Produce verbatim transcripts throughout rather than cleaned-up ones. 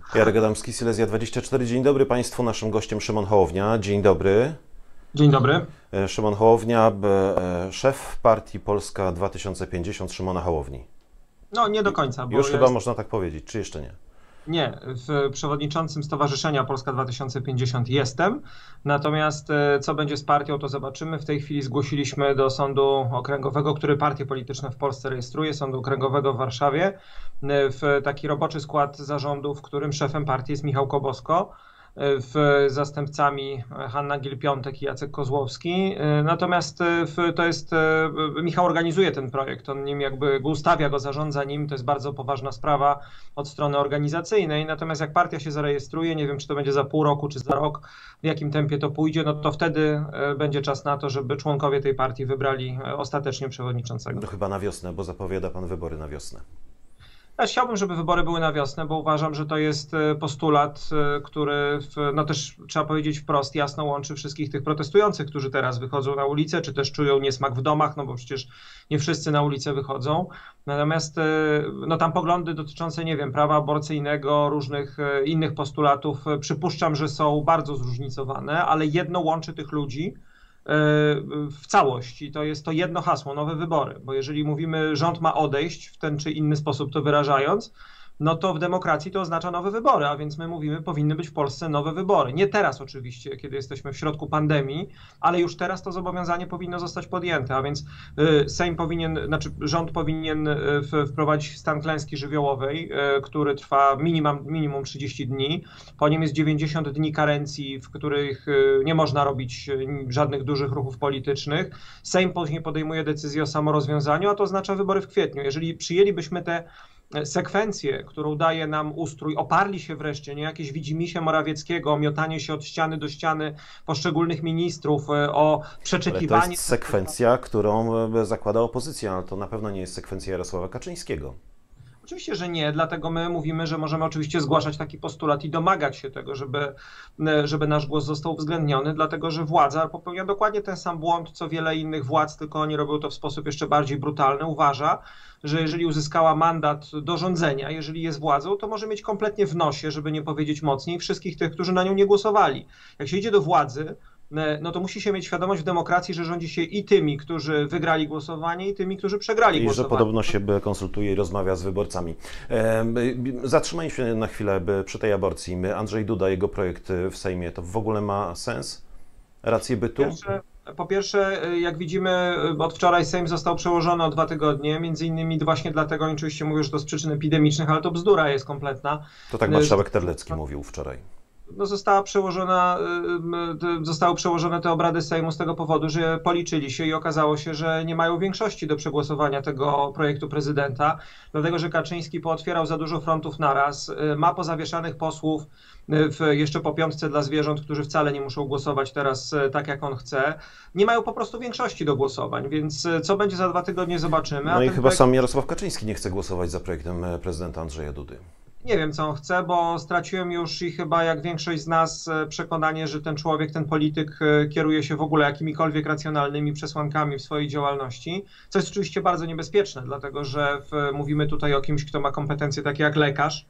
Jarek Adamski, Silesia dwadzieścia cztery. Dzień dobry Państwu. Naszym gościem Szymon Hołownia. Dzień dobry. Dzień dobry. Szymon Hołownia, szef partii Polska dwa tysiące pięćdziesiąt Szymona Hołowni. No nie do końca. Bo Już ja chyba jest... można tak powiedzieć, czy jeszcze nie? Nie, w przewodniczącym Stowarzyszenia Polska dwa tysiące pięćdziesiąt jestem, natomiast co będzie z partią, to zobaczymy. W tej chwili zgłosiliśmy do Sądu Okręgowego, który partie polityczne w Polsce rejestruje, Sądu Okręgowego w Warszawie, w taki roboczy skład zarządu, w którym szefem partii jest Michał Kobosko, w zastępcami Hanna Gill-Piątek i Jacek Kozłowski. Natomiast w, to jest, Michał organizuje ten projekt, on nim jakby go ustawia, go zarządza nim, to jest bardzo poważna sprawa od strony organizacyjnej. Natomiast jak partia się zarejestruje, nie wiem czy to będzie za pół roku, czy za rok, w jakim tempie to pójdzie, no to wtedy będzie czas na to, żeby członkowie tej partii wybrali ostatecznie przewodniczącego. To chyba na wiosnę, bo zapowiada pan wybory na wiosnę. Ja chciałbym, żeby wybory były na wiosnę, bo uważam, że to jest postulat, który, w, no też trzeba powiedzieć wprost, jasno łączy wszystkich tych protestujących, którzy teraz wychodzą na ulicę, czy też czują niesmak w domach, no bo przecież nie wszyscy na ulicę wychodzą. Natomiast no tam poglądy dotyczące, nie wiem, prawa aborcyjnego, różnych innych postulatów, przypuszczam, że są bardzo zróżnicowane, ale jedno łączy tych ludzi w całości. To jest to jedno hasło, nowe wybory, bo jeżeli mówimy, rząd ma odejść w ten czy inny sposób to wyrażając, no to w demokracji to oznacza nowe wybory, a więc my mówimy, powinny być w Polsce nowe wybory. Nie teraz oczywiście, kiedy jesteśmy w środku pandemii, ale już teraz to zobowiązanie powinno zostać podjęte, a więc Sejm powinien, znaczy rząd powinien wprowadzić stan klęski żywiołowej, który trwa minimum, minimum trzydzieści dni. Po nim jest dziewięćdziesiąt dni karencji, w których nie można robić żadnych dużych ruchów politycznych. Sejm później podejmuje decyzję o samorozwiązaniu, a to oznacza wybory w kwietniu. Jeżeli przyjęlibyśmy te sekwencję, którą daje nam ustrój, oparli się wreszcie, nie jakieś widzimisię Morawieckiego, miotanie się od ściany do ściany poszczególnych ministrów, o przeczekiwanie... Ale to jest sekwencja, którą zakłada opozycja, ale to na pewno nie jest sekwencja Jarosława Kaczyńskiego. Oczywiście, że nie, dlatego my mówimy, że możemy oczywiście zgłaszać taki postulat i domagać się tego, żeby, żeby nasz głos został uwzględniony, dlatego że władza popełnia dokładnie ten sam błąd, co wiele innych władz, tylko oni robią to w sposób jeszcze bardziej brutalny. Uważa, że jeżeli uzyskała mandat do rządzenia, jeżeli jest władzą, to może mieć kompletnie w nosie, żeby nie powiedzieć mocniej, wszystkich tych, którzy na nią nie głosowali. Jak się idzie do władzy, no to musi się mieć świadomość w demokracji, że rządzi się i tymi, którzy wygrali głosowanie, i tymi, którzy przegrali I głosowanie. I że podobno się konsultuje i rozmawia z wyborcami. Zatrzymajmy się na chwilę przy tej aborcji. Andrzej Duda, jego projekt w Sejmie, to w ogóle ma sens? Rację bytu? Pierwsze, po pierwsze, jak widzimy, od wczoraj Sejm został przełożony o dwa tygodnie, między innymi właśnie dlatego, oni oczywiście mówią, że to z przyczyn epidemicznych, ale to bzdura jest kompletna. To tak marszałek Terlecki mówił wczoraj. No została przełożona, zostały przełożone te obrady Sejmu z tego powodu, że policzyli się i okazało się, że nie mają większości do przegłosowania tego projektu prezydenta, dlatego że Kaczyński pootwierał za dużo frontów naraz, ma pozawieszanych posłów w, jeszcze po piątce dla zwierząt, którzy wcale nie muszą głosować teraz tak, jak on chce. Nie mają po prostu większości do głosowań, więc co będzie za dwa tygodnie, zobaczymy. No A i ten chyba projekt... sam Jarosław Kaczyński nie chce głosować za projektem prezydenta Andrzeja Dudy. Nie wiem, co on chce, bo straciłem już i chyba jak większość z nas przekonanie, że ten człowiek, ten polityk kieruje się w ogóle jakimikolwiek racjonalnymi przesłankami w swojej działalności, co jest oczywiście bardzo niebezpieczne, dlatego że w, mówimy tutaj o kimś, kto ma kompetencje takie jak lekarz,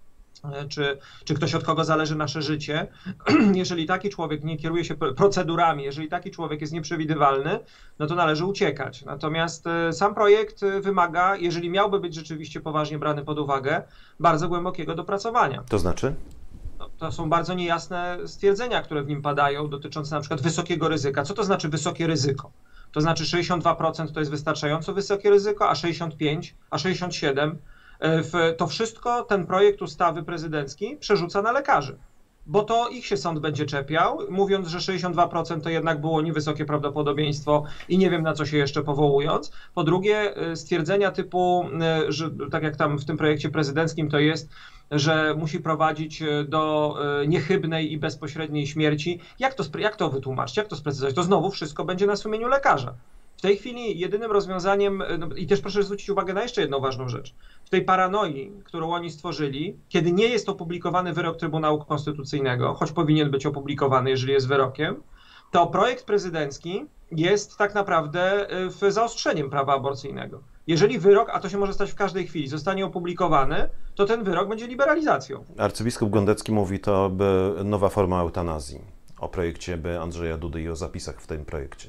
Czy, czy ktoś, od kogo zależy nasze życie. Jeżeli taki człowiek nie kieruje się procedurami, jeżeli taki człowiek jest nieprzewidywalny, no to należy uciekać. Natomiast sam projekt wymaga, jeżeli miałby być rzeczywiście poważnie brany pod uwagę, bardzo głębokiego dopracowania. To znaczy? No, to są bardzo niejasne stwierdzenia, które w nim padają, dotyczące na przykład wysokiego ryzyka. Co to znaczy wysokie ryzyko? To znaczy sześćdziesiąt dwa procent to jest wystarczająco wysokie ryzyko, a sześćdziesiąt pięć, a sześćdziesiąt siedem. To wszystko ten projekt ustawy prezydencki przerzuca na lekarzy, bo to ich się sąd będzie czepiał, mówiąc, że sześćdziesiąt dwa procent to jednak było niewysokie prawdopodobieństwo i nie wiem na co się jeszcze powołując. Po drugie, stwierdzenia typu, że tak jak tam w tym projekcie prezydenckim to jest, że musi prowadzić do niechybnej i bezpośredniej śmierci. Jak to, jak to wytłumaczyć, jak to sprecyzować? To znowu wszystko będzie na sumieniu lekarza. W tej chwili jedynym rozwiązaniem, no i też proszę zwrócić uwagę na jeszcze jedną ważną rzecz, w tej paranoi, którą oni stworzyli, kiedy nie jest opublikowany wyrok Trybunału Konstytucyjnego, choć powinien być opublikowany, jeżeli jest wyrokiem, to projekt prezydencki jest tak naprawdę zaostrzeniem prawa aborcyjnego. Jeżeli wyrok, a to się może stać w każdej chwili, zostanie opublikowany, to ten wyrok będzie liberalizacją. Arcybiskup Gondecki mówi to by nowa forma eutanazji, o projekcie by Andrzeja Dudy i o zapisach w tym projekcie.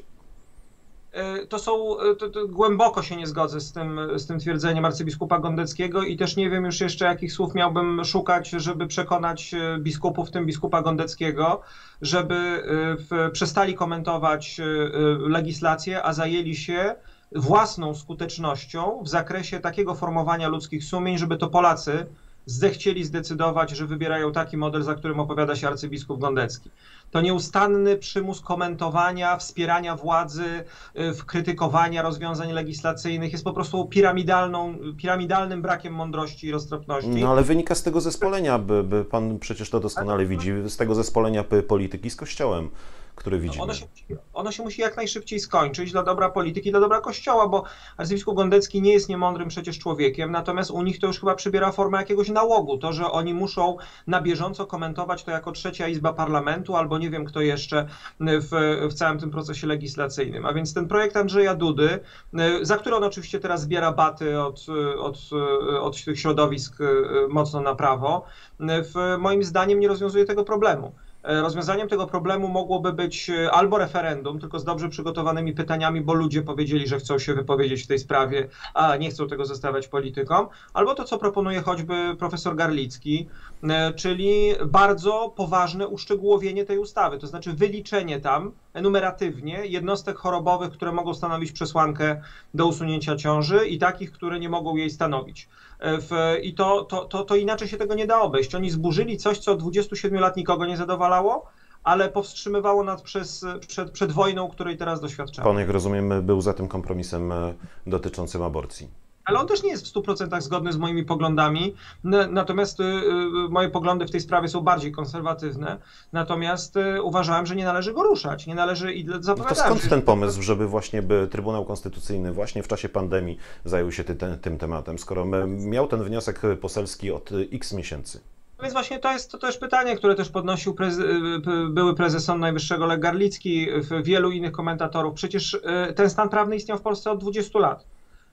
To są, to, to głęboko się nie zgodzę z tym, z tym twierdzeniem arcybiskupa Gondeckiego i też nie wiem już jeszcze, jakich słów miałbym szukać, żeby przekonać biskupów, w tym biskupa Gondeckiego, żeby w, przestali komentować legislację, a zajęli się własną skutecznością w zakresie takiego formowania ludzkich sumień, żeby to Polacy zechcieli zdecydować, że wybierają taki model, za którym opowiada się arcybiskup Gondecki. To nieustanny przymus komentowania, wspierania władzy, krytykowania rozwiązań legislacyjnych jest po prostu piramidalną, piramidalnym brakiem mądrości i roztropności. No ale wynika z tego zespolenia, by, by pan przecież to doskonale widzi, z tego zespolenia polityki z Kościołem, który widzimy. Ono się, ono się musi jak najszybciej skończyć dla dobra polityki, dla dobra Kościoła, bo arcybiskup Gondecki nie jest niemądrym przecież człowiekiem, natomiast u nich to już chyba przybiera formę jakiegoś nałogu, to, że oni muszą na bieżąco komentować to jako trzecia izba parlamentu, albo nie wiem kto jeszcze w, w całym tym procesie legislacyjnym. A więc ten projekt Andrzeja Dudy, za który on oczywiście teraz zbiera baty od, od, od tych środowisk mocno na prawo, w, moim zdaniem nie rozwiązuje tego problemu. Rozwiązaniem tego problemu mogłoby być albo referendum, tylko z dobrze przygotowanymi pytaniami, bo ludzie powiedzieli, że chcą się wypowiedzieć w tej sprawie, a nie chcą tego zostawiać politykom, albo to, co proponuje choćby profesor Garlicki, czyli bardzo poważne uszczegółowienie tej ustawy, to znaczy wyliczenie tam enumeratywnie jednostek chorobowych, które mogą stanowić przesłankę do usunięcia ciąży i takich, które nie mogą jej stanowić. W, I to, to, to, to inaczej się tego nie da obejść. Oni zburzyli coś, co od dwudziestu siedmiu lat nikogo nie zadowalało, ale powstrzymywało nas przez, przed, przed wojną, której teraz doświadczamy. Pan, jak rozumiem, był za tym kompromisem dotyczącym aborcji. Ale on też nie jest w stu procentach zgodny z moimi poglądami, natomiast moje poglądy w tej sprawie są bardziej konserwatywne, natomiast uważałem, że nie należy go ruszać, nie należy i zapowiadałem. No to skąd ten pomysł, żeby właśnie by Trybunał Konstytucyjny właśnie w czasie pandemii zajął się ty, ten, tym tematem, skoro miał ten wniosek poselski od x miesięcy? No więc właśnie to jest to też pytanie, które też podnosił preze, były prezes Sądu Najwyższego Lech Garlicki, wielu innych komentatorów. Przecież ten stan prawny istniał w Polsce od dwudziestu lat.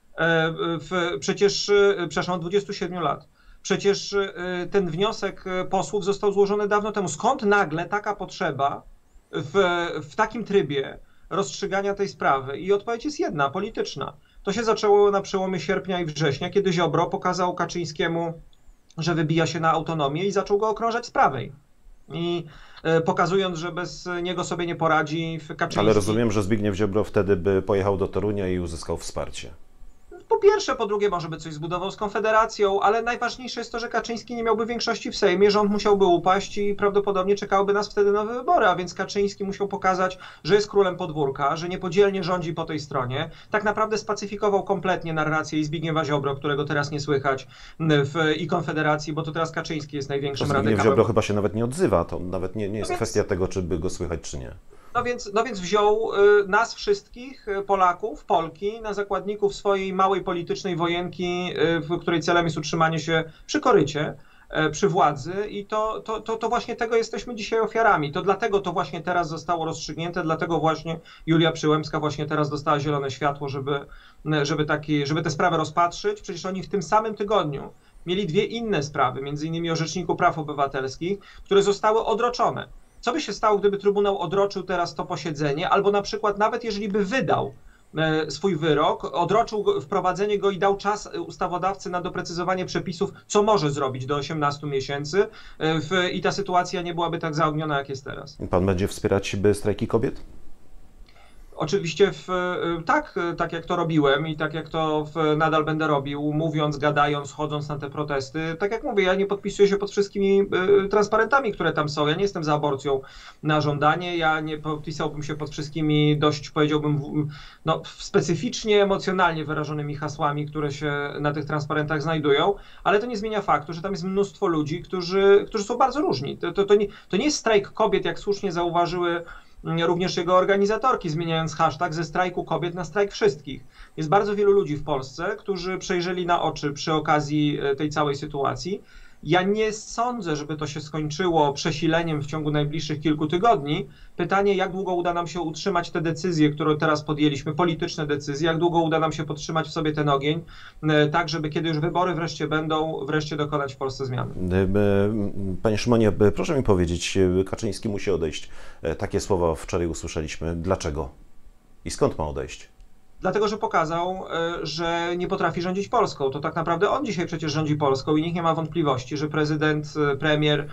W, przecież, przepraszam, od dwudziestu siedmiu lat. Przecież ten wniosek posłów został złożony dawno temu. Skąd nagle taka potrzeba w, w takim trybie rozstrzygania tej sprawy? I odpowiedź jest jedna, polityczna. To się zaczęło na przełomie sierpnia i września, kiedy Ziobro pokazał Kaczyńskiemu, że wybija się na autonomię i zaczął go okrążać z prawej. I pokazując, że bez niego sobie nie poradzi Kaczyński... Ale rozumiem, że Zbigniew Ziobro wtedy by pojechał do Torunia i uzyskał wsparcie. Po pierwsze, po drugie, może by coś zbudował z Konfederacją, ale najważniejsze jest to, że Kaczyński nie miałby większości w Sejmie, rząd musiałby upaść i prawdopodobnie czekałyby nas wtedy nowe wybory, a więc Kaczyński musiał pokazać, że jest królem podwórka, że niepodzielnie rządzi po tej stronie. Tak naprawdę spacyfikował kompletnie narrację i Zbigniewa Ziobro, którego teraz nie słychać w, i Konfederacji, bo to teraz Kaczyński jest największym Zbigniew radykałem. Ziobro chyba się nawet nie odzywa, to nawet nie, nie jest no więc... kwestia tego, czy by go słychać, czy nie. No więc, no więc wziął nas wszystkich, Polaków, Polki, na zakładników swojej małej politycznej wojenki, w której celem jest utrzymanie się przy korycie, przy władzy i to, to, to, to właśnie tego jesteśmy dzisiaj ofiarami. To dlatego to właśnie teraz zostało rozstrzygnięte, dlatego właśnie Julia Przyłębska właśnie teraz dostała zielone światło, żeby, żeby, taki, żeby tę sprawę rozpatrzyć. Przecież oni w tym samym tygodniu mieli dwie inne sprawy, między innymi o Rzeczniku Praw Obywatelskich, które zostały odroczone. Co by się stało, gdyby Trybunał odroczył teraz to posiedzenie, albo na przykład nawet jeżeli by wydał swój wyrok, odroczył go, wprowadzenie go i dał czas ustawodawcy na doprecyzowanie przepisów, co może zrobić do osiemnastu miesięcy w, i ta sytuacja nie byłaby tak zaogniona, jak jest teraz. Pan będzie wspierać by strajki kobiet? Oczywiście w, tak, tak jak to robiłem i tak jak to w, nadal będę robił, mówiąc, gadając, chodząc na te protesty. Tak jak mówię, ja nie podpisuję się pod wszystkimi y, transparentami, które tam są. Ja nie jestem za aborcją na żądanie, ja nie podpisałbym się pod wszystkimi dość, powiedziałbym, no, specyficznie, emocjonalnie wyrażonymi hasłami, które się na tych transparentach znajdują, ale to nie zmienia faktu, że tam jest mnóstwo ludzi, którzy, którzy są bardzo różni. To, to, to, nie, to nie jest strajk kobiet, jak słusznie zauważyły również jego organizatorki, zmieniając hashtag ze strajku kobiet na strajk wszystkich. Jest bardzo wielu ludzi w Polsce, którzy przejrzeli na oczy przy okazji tej całej sytuacji Ja nie sądzę, żeby to się skończyło przesileniem w ciągu najbliższych kilku tygodni. Pytanie, jak długo uda nam się utrzymać te decyzje, które teraz podjęliśmy, polityczne decyzje, jak długo uda nam się podtrzymać w sobie ten ogień, tak żeby kiedy już wybory wreszcie będą, wreszcie dokonać w Polsce zmiany. Panie Szymonie, proszę mi powiedzieć, Kaczyński musi odejść. Takie słowa wczoraj usłyszeliśmy. Dlaczego? I skąd ma odejść? Dlatego, że pokazał, że nie potrafi rządzić Polską. To tak naprawdę on dzisiaj przecież rządzi Polską i nikt nie ma wątpliwości, że prezydent, premier,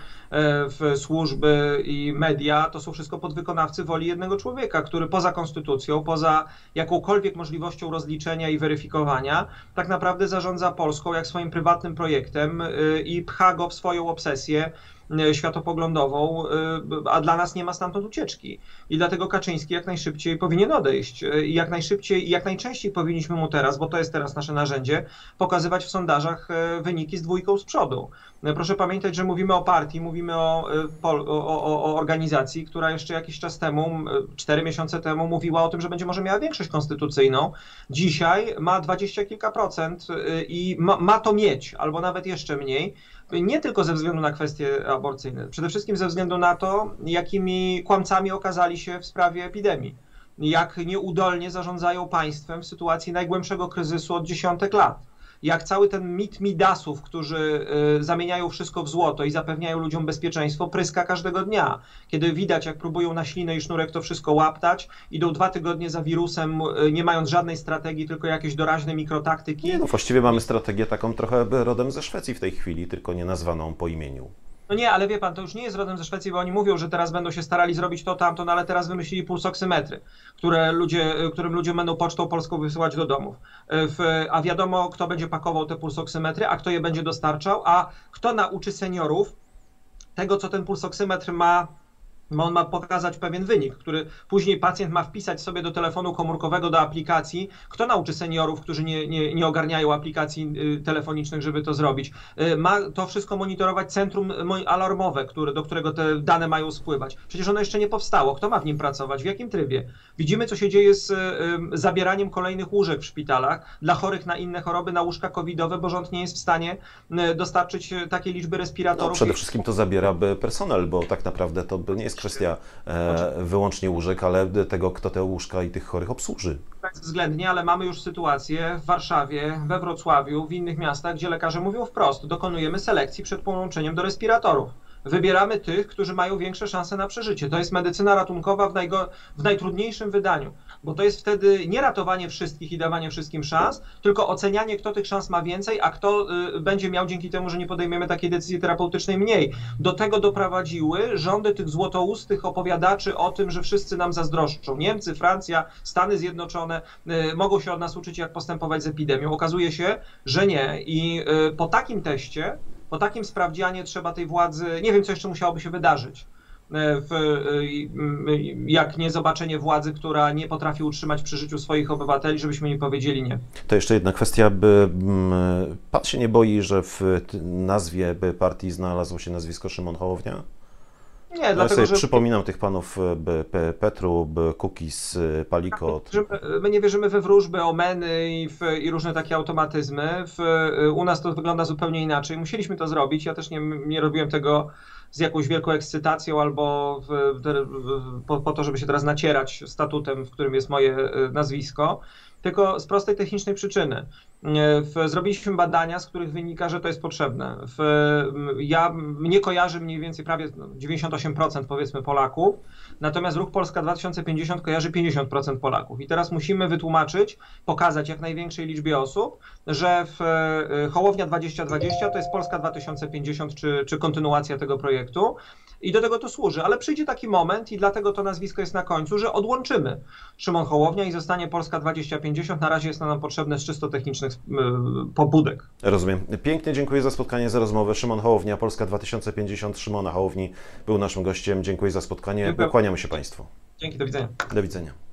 służby i media to są wszystko podwykonawcy woli jednego człowieka, który poza konstytucją, poza jakąkolwiek możliwością rozliczenia i weryfikowania, tak naprawdę zarządza Polską jak swoim prywatnym projektem i pcha go w swoją obsesję światopoglądową, a dla nas nie ma stamtąd ucieczki. I dlatego Kaczyński jak najszybciej powinien odejść. I jak najszybciej i jak najczęściej powinniśmy mu teraz, bo to jest teraz nasze narzędzie, pokazywać w sondażach wyniki z dwójką z przodu. Proszę pamiętać, że mówimy o partii, mówimy o, o, o, o organizacji, która jeszcze jakiś czas temu, cztery miesiące temu mówiła o tym, że będzie może miała większość konstytucyjną. Dzisiaj ma dwadzieścia kilka procent i ma, ma to mieć, albo nawet jeszcze mniej. Nie tylko ze względu na kwestie aborcyjne, przede wszystkim ze względu na to, jakimi kłamcami okazali się w sprawie epidemii. Jak nieudolnie zarządzają państwem w sytuacji najgłębszego kryzysu od dziesiątek lat. Jak cały ten mit Midasów, którzy y, zamieniają wszystko w złoto i zapewniają ludziom bezpieczeństwo, pryska każdego dnia. Kiedy widać, jak próbują na ślinę i sznurek to wszystko łaptać, idą dwa tygodnie za wirusem, y, nie mając żadnej strategii, tylko jakieś doraźne mikrotaktyki. Nie, no właściwie mamy strategię taką trochę rodem ze Szwecji w tej chwili, tylko nie nazwaną po imieniu. No nie, ale wie pan, to już nie jest rodem ze Szwecji, bo oni mówią, że teraz będą się starali zrobić to, tamto, no ale teraz wymyślili pulsoksymetry, które ludzie, którym ludzie będą pocztą polską wysyłać do domów. W, a wiadomo, kto będzie pakował te pulsoksymetry, a kto je będzie dostarczał, a kto nauczy seniorów tego, co ten pulsoksymetr ma. On ma pokazać pewien wynik, który później pacjent ma wpisać sobie do telefonu komórkowego, do aplikacji. Kto nauczy seniorów, którzy nie, nie, nie ogarniają aplikacji telefonicznych, żeby to zrobić? Ma to wszystko monitorować centrum alarmowe, które, do którego te dane mają spływać. Przecież ono jeszcze nie powstało. Kto ma w nim pracować? W jakim trybie? Widzimy, co się dzieje z zabieraniem kolejnych łóżek w szpitalach dla chorych na inne choroby, na łóżka covidowe, bo rząd nie jest w stanie dostarczyć takiej liczby respiratorów. No, przede wszystkim to zabiera personel, bo tak naprawdę to nie jest kwestia e, wyłącznie łóżek, ale tego, kto te łóżka i tych chorych obsłuży. Względnie, ale mamy już sytuację w Warszawie, we Wrocławiu, w innych miastach, gdzie lekarze mówią wprost, dokonujemy selekcji przed połączeniem do respiratorów. Wybieramy tych, którzy mają większe szanse na przeżycie. To jest medycyna ratunkowa w, najgo, w najtrudniejszym wydaniu, bo to jest wtedy nie ratowanie wszystkich i dawanie wszystkim szans, tylko ocenianie, kto tych szans ma więcej, a kto y, będzie miał dzięki temu, że nie podejmiemy takiej decyzji terapeutycznej mniej. Do tego doprowadziły rządy tych złotoustych opowiadaczy o tym, że wszyscy nam zazdroszczą. Niemcy, Francja, Stany Zjednoczone y, mogą się od nas uczyć, jak postępować z epidemią. Okazuje się, że nie. I y, po takim teście, po takim sprawdzianie trzeba tej władzy, nie wiem, co jeszcze musiałoby się wydarzyć, w, jak nie zobaczenie władzy, która nie potrafi utrzymać przy życiu swoich obywateli, żebyśmy nie powiedzieli nie. To jeszcze jedna kwestia, by pan się nie boi, że w nazwie partii znalazło się nazwisko Szymon Hołownia? Nie, ja dlatego, sobie że... przypominam tych panów Petru, Kukiz, Palikot. My nie wierzymy we wróżby, omeny i, w, i różne takie automatyzmy. W, u nas to wygląda zupełnie inaczej. Musieliśmy to zrobić. Ja też nie, nie robiłem tego z jakąś wielką ekscytacją albo w, w, po, po to, żeby się teraz nacierać statutem, w którym jest moje nazwisko, tylko z prostej technicznej przyczyny. W, zrobiliśmy badania, z których wynika, że to jest potrzebne. W, ja, mnie kojarzy mniej więcej prawie dziewięćdziesiąt osiem procent powiedzmy Polaków, natomiast Ruch Polska dwa tysiące pięćdziesiąt kojarzy pięćdziesiąt procent Polaków. I teraz musimy wytłumaczyć, pokazać jak największej liczbie osób, że w Hołownia dwadzieścia dwadzieścia to jest Polska dwa tysiące pięćdziesiąt, czy, czy kontynuacja tego projektu. I do tego to służy, ale przyjdzie taki moment i dlatego to nazwisko jest na końcu, że odłączymy Szymon Hołownia i zostanie Polska dwadzieścia pięćdziesiąt. Na razie jest nam potrzebne z czysto technicznych pobudek. Rozumiem. Pięknie dziękuję za spotkanie, za rozmowę. Szymon Hołownia, Polska dwa tysiące pięćdziesiąt. Szymona Hołowni był naszym gościem. Dziękuję za spotkanie. Dziękuję. Kłaniamy się Państwu. Dzięki, do widzenia. Do widzenia.